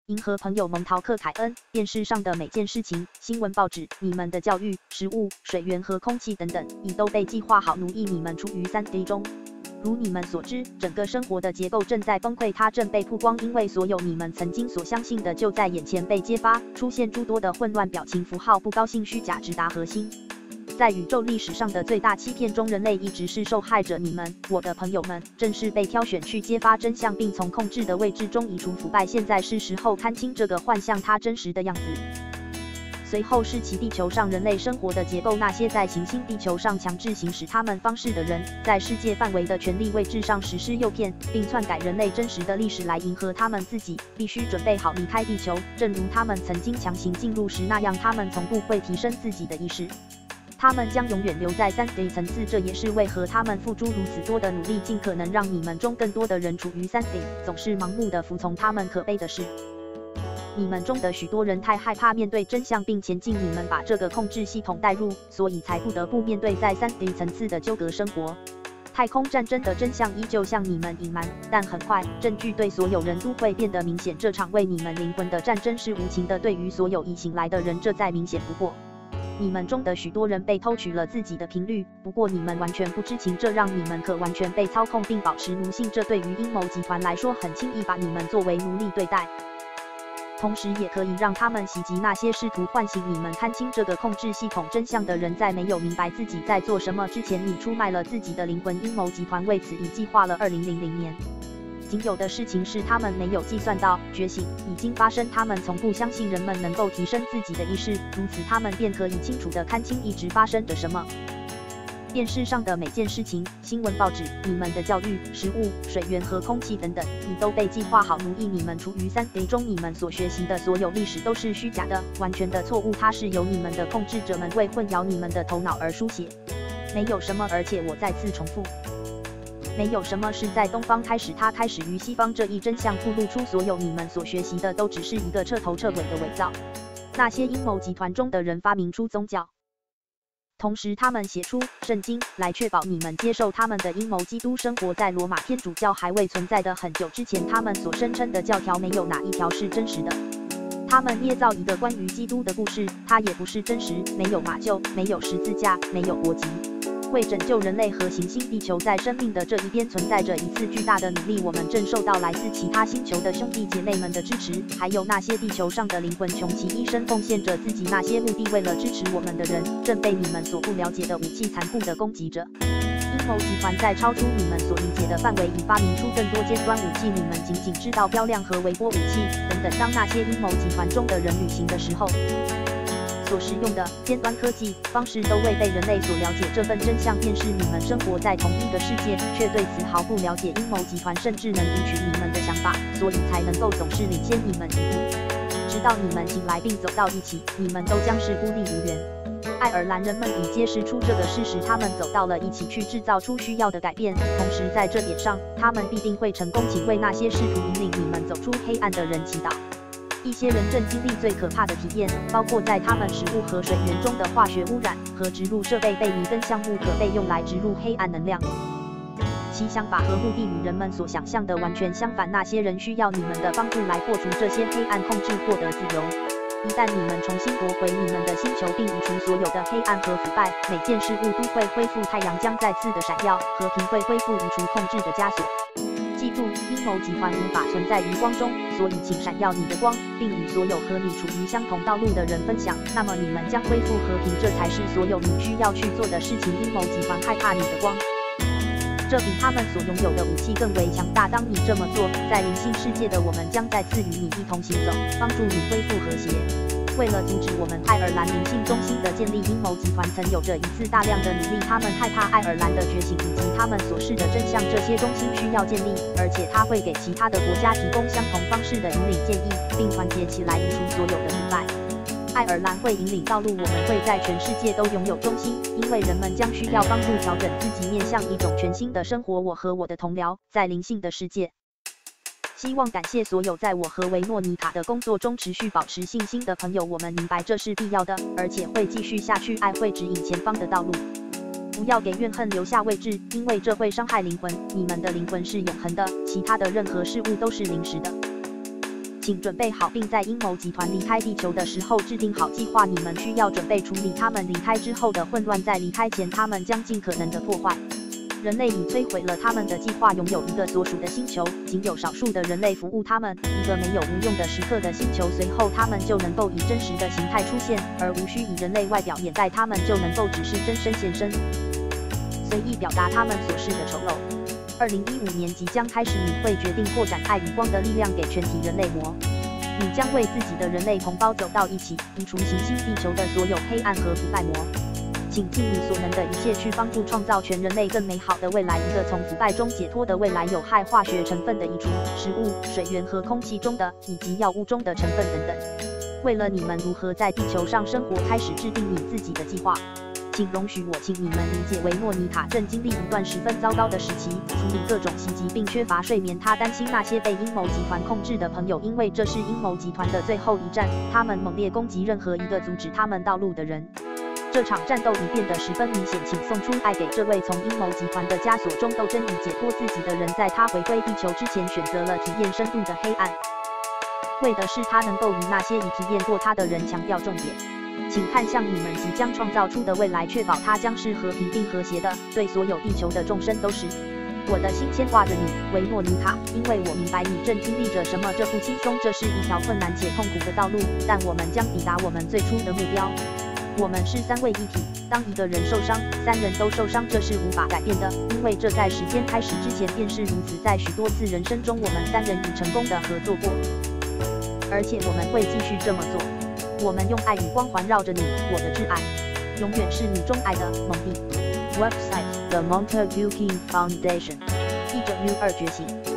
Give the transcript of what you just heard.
银河朋友蒙陶克凯恩，电视上的每件事情、新闻报纸、你们的教育、食物、水源和空气等等，已都被计划好奴役你们处于3D 中。如你们所知，整个生活的结构正在崩溃，它正被曝光，因为所有你们曾经所相信的就在眼前被揭发，出现诸多的混乱表情符号、不高兴、虚假直达核心。在宇宙历史上的最大欺骗中，人类一直是受害者。你们，我的朋友们，正是被挑选去揭发真相，并从控制的位置中移除腐败。现在是时候看清这个幻象它真实的样子。随后是其地球上人类生活的结构，那些在行星地球上强制行使他们方式的人，在世界范围的权力位置上实施诱骗，并篡改人类真实的历史来迎合他们自己，必须准备好离开地球，正如他们曾经强行进入时那样，他们从不会提升自己的意识。他们将永远留在3D 层次，这也是为何他们付出如此多的努力，尽可能让你们中更多的人处于3D，总是盲目的服从他们。可悲的是，你们中的许多人太害怕面对真相并前进，你们把这个控制系统带入，所以才不得不面对在3D 层次的纠葛生活。太空战争的真相依旧向你们隐瞒，但很快，证据对所有人都会变得明显。这场为你们灵魂的战争是无情的，对于所有已醒来的人，这再明显不过。你们中的许多人被偷取了自己的频率，不过你们完全不知情，这让你们可完全被操控并保持奴性，这对于阴谋集团来说很轻易把你们作为奴隶对待，同时也可以让他们袭击那些试图唤醒你们看清这个控制系统真相的人。在没有明白自己在做什么之前，你出卖了自己的灵魂。阴谋集团为此已计划了2000年。仅有的事情是他们没有计算到，觉醒已经发生，他们从不相信人们能够提升自己的意识，如此他们便可以清楚地看清一直发生着什么。电视上的每件事情、新闻报纸、你们的教育、食物、水源和空气等等，已都被计划好奴役你们处于3D 中。你们所学习的所有历史都是虚假的、完全的错误，它是由你们的控制者们为混淆你们的头脑而书写。没有什么，而且我再次重复，没有什么是在东方开始，它开始于西方。这一真相暴露出所有你们所学习的都只是一个彻头彻尾的伪造。那些阴谋集团中的人发明出宗教，同时他们写出圣经来确保你们接受他们的阴谋。基督生活在罗马天主教还未存在的很久之前，他们所声称的教条没有哪一条是真实的。他们捏造一个关于基督的故事，它也不是真实，没有马厩，没有十字架，没有国籍。为拯救人类和行星地球，在生命的这一边存在着一次巨大的努力。我们正受到来自其他星球的兄弟姐妹们的支持，还有那些地球上的灵魂穷其一生奉献着自己那些目的为了支持我们的人，正被你们所不了解的武器残酷的攻击着。阴谋集团在超出你们所理解的范围，已发明出更多尖端武器，你们仅仅知道标量和微波武器等等。当那些阴谋集团中的人旅行的时候，所使用的尖端科技方式都未被人类所了解。这份真相便是你们生活在同一个世界，却对此毫不了解。阴谋集团甚至能允许你们的想法，所以才能够总是领先你们一步，直到你们醒来并走到一起，你们都将是孤立无援。爱尔兰人们已揭示出这个事实，他们走到了一起去制造出需要的改变，同时在这点上，他们必定会成功。请为那些试图引领你们走出黑暗的人祈祷。一些人正经历最可怕的体验，包括在他们食物和水源中的化学污染和植入设备被迷跟项目可被用来植入黑暗能量。其想法和目的与人们所想象的完全相反。那些人需要你们的帮助来破除这些黑暗控制，获得自由。一旦你们重新夺回你们的星球并移除所有的黑暗和腐败，每件事物都会恢复，太阳将再次的闪耀，和平会恢复，移除控制的枷锁。记住，阴谋集团无法存在于光中，所以请闪耀你的光，并与所有和你处于相同道路的人分享，那么你们将恢复和平，这才是所有你需要去做的事情。阴谋集团害怕你的光，这比他们所拥有的武器更为强大。当你这么做，在灵性世界的我们将再次与你一同行走，帮助你恢复和谐。为了阻止我们爱尔兰灵性中心的建立，阴谋集团曾有着一次大量的努力。他们害怕爱尔兰的觉醒以及他们所示的真相，这些中心需要建立，而且他会给其他的国家提供相同方式的引领建议，并团结起来移除所有的腐败。爱尔兰会引领道路，我们会在全世界都拥有中心，因为人们将需要帮助调整自己，面向一种全新的生活。我和我的同僚在灵性的世界。希望感谢所有在我和维诺妮卡的工作中持续保持信心的朋友，我们明白这是必要的，而且会继续下去。爱会指引前方的道路。不要给怨恨留下位置，因为这会伤害灵魂。你们的灵魂是永恒的，其他的任何事物都是临时的。 请准备好，并在阴谋集团离开地球的时候制定好计划。你们需要准备处理他们离开之后的混乱，在离开前，他们将尽可能的破坏。人类已摧毁了他们的计划，拥有一个所属的星球，仅有少数的人类服务他们，一个没有无用的时刻的星球。随后，他们就能够以真实的形态出现，而无需以人类外表掩盖，他们就能够只是真身现身，随意表达他们所示的丑陋。2015年即将开始，你会决定扩展爱与光的力量给全体人类魔。你将为自己的人类同胞走到一起，移除行星地球的所有黑暗和腐败魔。请尽你所能的一切去帮助创造全人类更美好的未来，一个从腐败中解脱的未来，有害化学成分的移除，食物、水源和空气中的，以及药物中的成分等等。为了你们如何在地球上生活开始制定你自己的计划。请容许我请你们理解，维诺妮塔正经历一段十分糟糕的时期，处理各种袭击并缺乏睡眠。她担心那些被阴谋集团控制的朋友，因为这是阴谋集团的最后一战，他们猛烈攻击任何一个阻止他们道路的人。这场战斗已变得十分明显，请送出爱给这位从阴谋集团的枷锁中斗争以解脱自己的人，在他回归地球之前选择了体验深度的黑暗，为的是他能够与那些已体验过他的人强调重点。请看向你们即将创造出的未来，确保它将是和平并和谐的，对所有地球的众生都是。我的心牵挂着你，维诺妮塔，因为我明白你正经历着什么。这不轻松，这是一条困难且痛苦的道路，但我们将抵达我们最初的目标。我们是三位一体，当一个人受伤，3人都受伤，这是无法改变的，因为这在时间开始之前便是如此。在许多次人生中，我们3人已成功的合作过，而且我们会继续这么做。我们用爱与光环绕着你，我的挚爱，永远是你钟爱的蒙蒂。Website The Montague King Foundation。译者 U2觉醒。